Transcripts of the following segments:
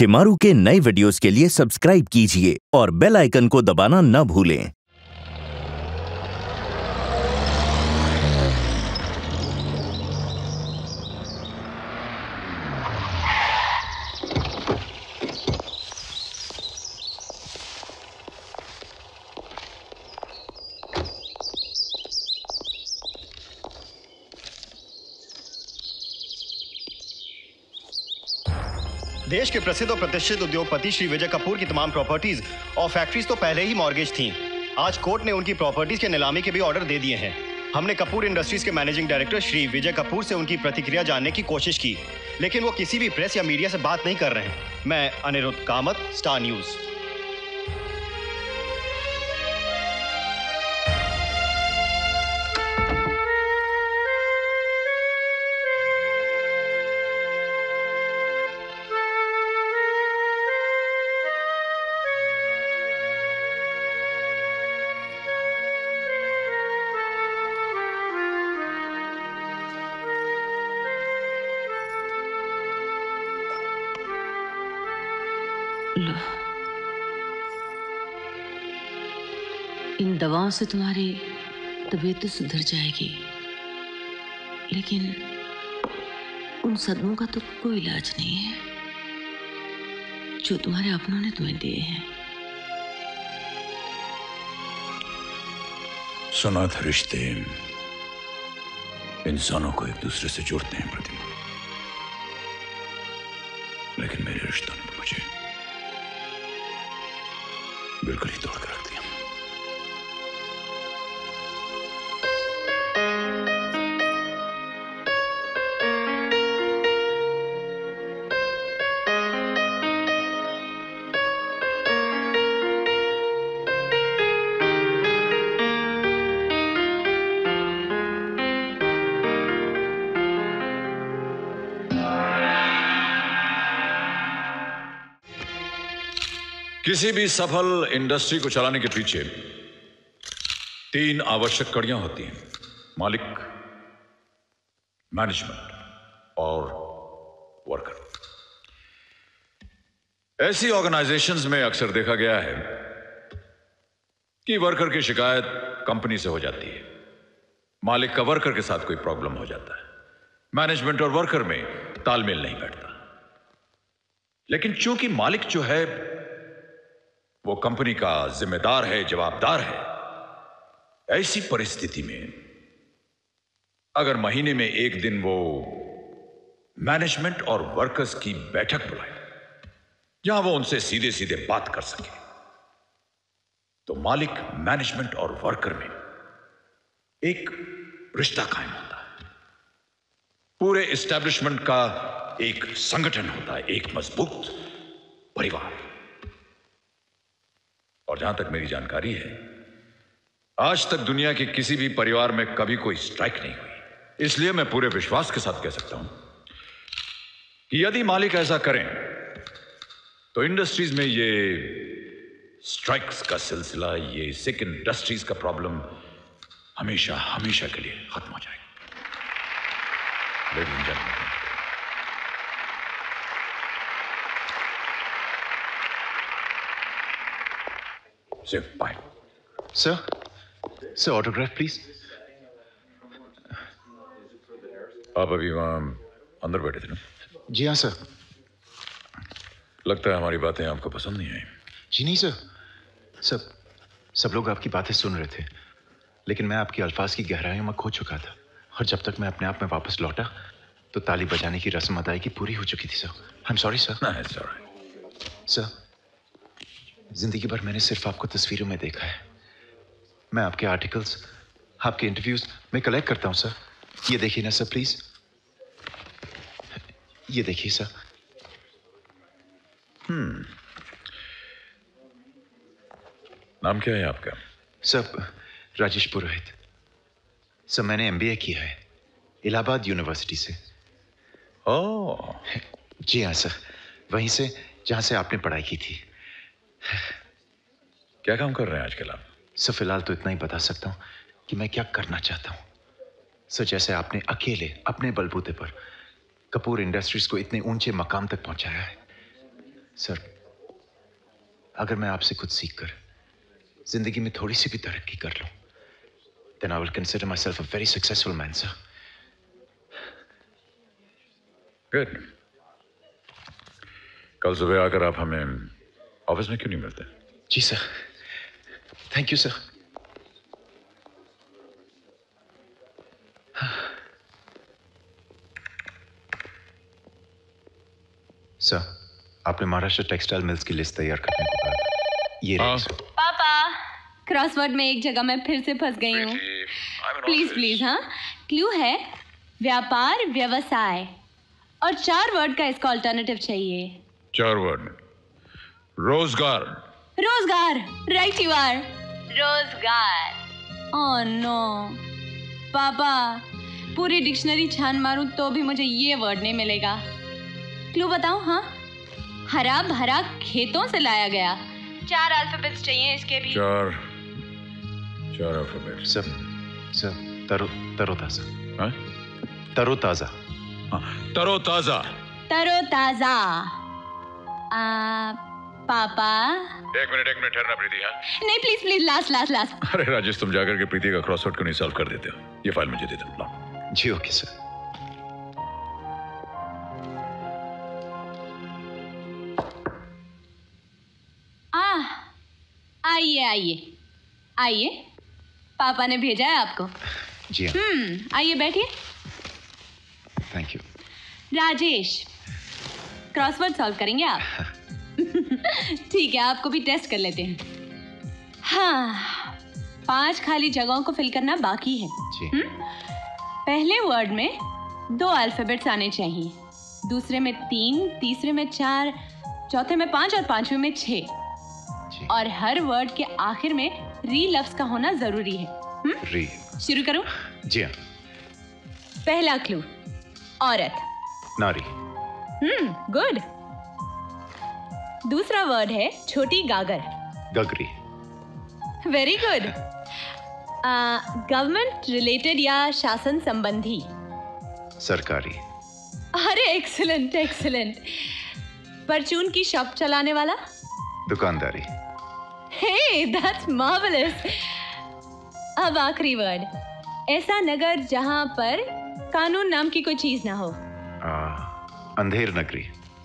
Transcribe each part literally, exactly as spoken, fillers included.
शिमारू के नए वीडियोस के लिए सब्सक्राइब कीजिए और बेल आइकन को दबाना न भूलें। देश के प्रसिद्ध और प्रतिष्ठित उद्योगपति श्री विजय कपूर की तमाम प्रॉपर्टीज और फैक्ट्रीज तो पहले ही मॉर्गेज थीं। आज कोर्ट ने उनकी प्रॉपर्टीज के नीलामी के भी ऑर्डर दे दिए हैं। हमने कपूर इंडस्ट्रीज के मैनेजिंग डायरेक्टर श्री विजय कपूर से उनकी प्रतिक्रिया जानने की कोशिश की, लेकिन वो किसी भी प्रेस या मीडिया से बात नहीं कर रहे हैं। मैं अनिरुद्ध कामत, स्टार न्यूज। लो, इन दवाओं से तुम्हारी तबीयत तो सुधर जाएगी, लेकिन उन सदमों का तो कोई इलाज नहीं है जो तुम्हारे अपनों ने तुम्हें दिए हैं। सुना था रिश्ते इंसानों को एक दूसरे से जोड़ते हैं प्रतिमा, लेकिन मेरे रिश्तों ने तो मुझे बिल्कुल ही तोड़ कर रख दिया। किसी भी सफल इंडस्ट्री को चलाने के पीछे तीन आवश्यक कड़ियां होती हैं: मालिक, मैनेजमेंट और वर्कर। ऐसी ऑर्गेनाइजेशंस में अक्सर देखा गया है कि वर्कर की शिकायत कंपनी से हो जाती है, मालिक का वर्कर के साथ कोई प्रॉब्लम हो जाता है, मैनेजमेंट और वर्कर में तालमेल नहीं बैठता। लेकिन चूंकि मालिक जो है वो कंपनी का जिम्मेदार है, जवाबदार है, ऐसी परिस्थिति में अगर महीने में एक दिन वो मैनेजमेंट और वर्कर्स की बैठक बुलाए जहां वो उनसे सीधे सीधे बात कर सके, तो मालिक, मैनेजमेंट और वर्कर में एक रिश्ता कायम होता है। पूरे एस्टेब्लिशमेंट का एक संगठन होता है, एक मजबूत परिवार। और जहां तक मेरी जानकारी है, आज तक दुनिया के किसी भी परिवार में कभी कोई स्ट्राइक नहीं हुई। इसलिए मैं पूरे विश्वास के साथ कह सकता हूं कि यदि मालिक ऐसा करें तो इंडस्ट्रीज में ये स्ट्राइक्स का सिलसिला, ये सिक इंडस्ट्रीज का प्रॉब्लम हमेशा हमेशा के लिए खत्म हो जाएगा। Ladies and gentleman, Sir, bye. Sir, sir, autograph, please. आप अभी वहां अंदर बैठे थे ना? जी हाँ सर। लगता है हमारी बातें आपको पसंद नहीं आई। जी नहीं सर, सब सब लोग आपकी बातें सुन रहे थे, लेकिन मैं आपकी अल्फाज की गहराइयों में खो चुका था, और जब तक मैं अपने आप में वापस लौटा तो ताली बजाने की रस्म अदायगी पूरी हो चुकी थी sir. I am sorry sir. ना, इट्स ऑलराइट। सर, जिंदगी भर मैंने सिर्फ आपको तस्वीरों में देखा है। मैं आपके आर्टिकल्स, आपके इंटरव्यूज में कलेक्ट करता हूं सर। ये देखिए ना सर, प्लीज। ये देखिए सर। हम्म नाम क्या है आपका? सर, राजेश पुरोहित। सर, मैंने एमबीए किया है इलाहाबाद यूनिवर्सिटी से। ओह जी हाँ सर, वहीं से जहां से आपने पढ़ाई की थी। क्या काम कर रहे हैं आजकल आप? सर, फिलहाल तो इतना ही बता सकता हूं कि मैं क्या करना चाहता हूं। सर, जैसे आपने अकेले अपने बलबूते पर कपूर इंडस्ट्रीज को इतने ऊंचे मकाम तक पहुंचाया है, सर, अगर मैं आपसे कुछ सीखकर जिंदगी में थोड़ी सी भी तरक्की कर लूं, then I will consider myself a very successful man, sir. Good. कल सुबह आकर आप हमें ऑफिस में क्यों नहीं मिलते? जी sir, thank you sir. Sir, आपने महाराष्ट्र टेक्सटाइल मिल्स की लिस्ट तैयार करने को कहा था। ये रही सर। पापा, क्रॉसवर्ड में एक जगह मैं फिर से फंस गई हूँ। प्लीज प्लीज, हाँ। क्लू है व्यापार व्यवसाय और चार वर्ड का इसका ऑल्टरनेटिव चाहिए। चार वर्ड में रोजगार। रोजगार, राइट यू आर। रोजगार। ओह नो पापा, पूरी डिक्शनरी छान मारूं तो भी मुझे ये वर्ड नहीं मिलेगा। क्लू बताओ। हाँ, हरा भरा खेतों से लाया गया। चार अल्फाबेट्स चाहिए इसके भी। चार चार अल्फाबेट। सब सब तरो तरोताजा। हाँ? तरोताजा। हाँ, तरोताजा। तरोताजा। आ, पापा। एक मिनट एक मिनट ठहरना प्रीति। हाँ नहीं, please please, last last last. अरे राजेश, तुम जाकर के प्रीति का क्रॉसवर्ड क्यों नहीं सॉल्व कर देते हो? ये फाइल मुझे दे दो। जी ओके सर। आ आइए आइए आइए, पापा ने भेजा है आपको। जी हाँ। हम्म आइए बैठिए। Thank you. Rajesh, crossword solve करेंगे आप? ठीक है, आपको भी टेस्ट कर लेते हैं। हाँ, पांच खाली जगहों को फिल करना बाकी है। जी। हुँ? पहले वर्ड में दो अल्फाबेट्स आने चाहिए, दूसरे में तीन, तीसरे में चार, चौथे में पांच और पांचवें में छह। और हर वर्ड के आखिर में री लफ्ज का होना जरूरी है। हुँ? री। शुरू करूं? जी हाँ। पहला क्लू औरत। नारी। हम्म गुड। दूसरा वर्ड है छोटी गागर। गगरी। Very good. गवर्नमेंट रिलेटेड या शासन संबंधी। सरकारी। अरे एक्सीलेंट एक्सीलेंट। परचून की शॉप चलाने वाला। दुकानदारी। Hey that's marvellous. अब आखिरी वर्ड, ऐसा नगर जहां पर कानून नाम की कोई चीज ना हो। आ, Andher Nagari.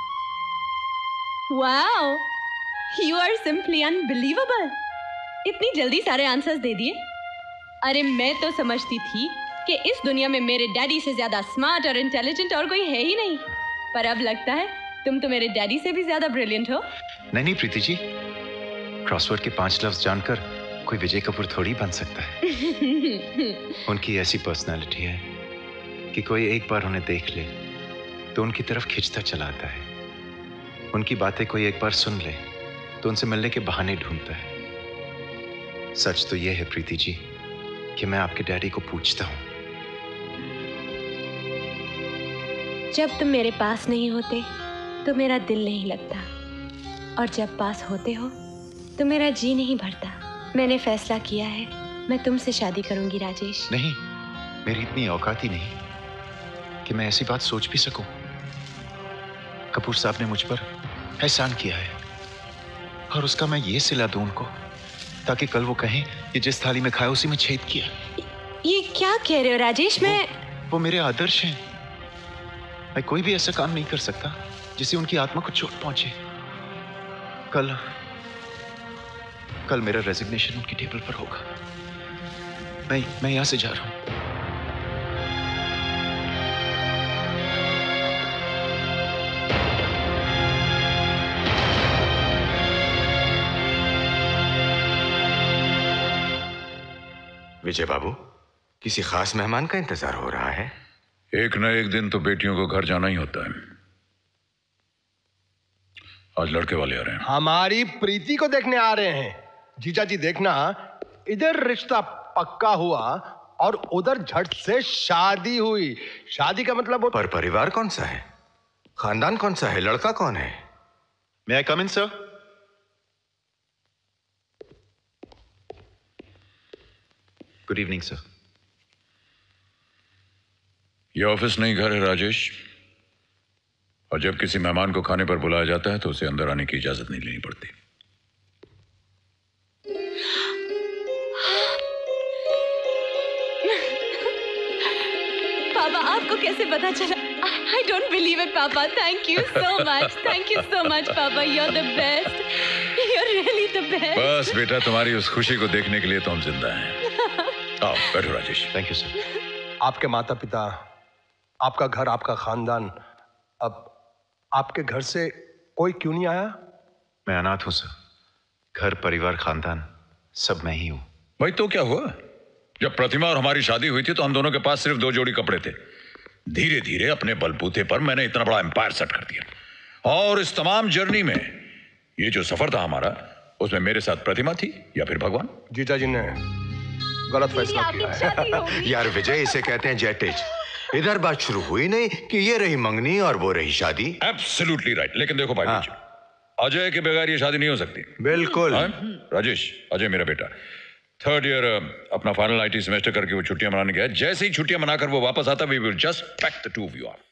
Wow, you are simply unbelievable. इतनी जल्दी सारे आंसर्स दे दिए। अरे मैं तो समझती थी कि इस दुनिया में मेरे डैडी से ज्यादा स्मार्ट और इंटेलिजेंट और कोई है ही नहीं, पर अब लगता है तुम तो मेरे डैडी से भी ज्यादा ब्रिलियंट हो। नहीं नहीं प्रीति जी, क्रॉसवर्ड के पांच लफ्ज जानकर कोई विजय कपूर थोड़ी बन सकता है। उनकी ऐसी पर्सनालिटी है कि कोई एक बार उन्हें देख ले तो उनकी तरफ खिंचता चला आता है। उनकी बातें कोई एक बार सुन ले तो उनसे मिलने के बहाने ढूंढता है। सच तो यह है प्रीति जी कि मैं आपके डैडी को पूछता हूं। जब तुम मेरे पास नहीं होते तो मेरा दिल नहीं लगता, और जब पास होते हो तो मेरा जी नहीं भरता। मैंने फैसला किया है, मैं तुमसे शादी करूंगी राजेश। नहीं, मेरी इतनी औकात ही नहीं कि मैं ऐसी बात सोच भी सकूं। कपूर साहब ने मुझ पर एहसान किया है और उसका मैं ये सिला दूं उनको ताकि कल वो कहें कि जिस थाली में खाया उसी में छेद किया। ये क्या कह रहे हो राजेश? मैं वो, वो मेरे आदर्श हैं। मैं कोई भी ऐसा काम नहीं कर सकता जिससे उनकी आत्मा को चोट पहुंचे। कल कल मेरा रेजिग्नेशन उनकी टेबल पर होगा। मैं मैं यहां से जा रहा हूं। विजय बाबू, किसी खास मेहमान का इंतजार हो रहा है? एक न एक दिन तो बेटियों को घर जाना ही होता है। आज लड़के वाले आ रहे हैं। हमारी प्रीति को देखने आ रहे हैं। जीजा जी देखना, इधर रिश्ता पक्का हुआ और उधर झट से शादी हुई। शादी का मतलब पर परिवार कौन सा है, खानदान कौन सा है, लड़का कौन है? May I come in, sir? Good evening, sir. ये ऑफिस नहीं घर है राजेश। और जब किसी मेहमान को खाने पर बुलाया जाता है तो उसे अंदर आने की इजाजत नहीं लेनी पड़ती। पापा, आपको कैसे पता चला? I don't believe it, पापा. Thank you so much. Thank you so much, पापा. You're the best. You're really the best. बस बेटा, तुम्हारी उस खुशी को देखने के लिए तो हम जिंदा हैं। आओ बैठो राजेश। Thank you sir. आपके माता पिता, आपका घर, आपका खानदान, अब आपके घर से कोई क्यों नहीं आया? मैं अनाथ हूं सर। घर, परिवार, खानदान सब मैं ही हूं। भाई तो क्या हुआ? जब प्रतिमा और हमारी शादी हुई थी तो हम दोनों के पास सिर्फ दो जोड़ी कपड़े थे। धीरे धीरे अपने बलबूते पर मैंने इतना बड़ा एम्पायर सेट कर दिया। और इस तमाम जर्नी में ये जो सफर था हमारा, उसमें मेरे साथ प्रतिमा थी या फिर भगवान? जीजा जी ने गलत फैसला किया है। यार विजय, इसे कहते हैं जेटेज। इधर बात शुरू हुई नहीं कि ये रही मंगनी और वो रही शादी। Absolutely right. लेकिन देखो भाई, हाँ। अजय के बगैर ये शादी नहीं हो सकती। बिल्कुल। हाँ? राजेश, अजय मेरा बेटा थर्ड ईयर अपना फाइनल आईटी सेमेस्टर करके वो छुट्टियां मनाने गया। जैसे ही छुट्टियां मनाकर वो वापस आता, we will just pack the two of you of.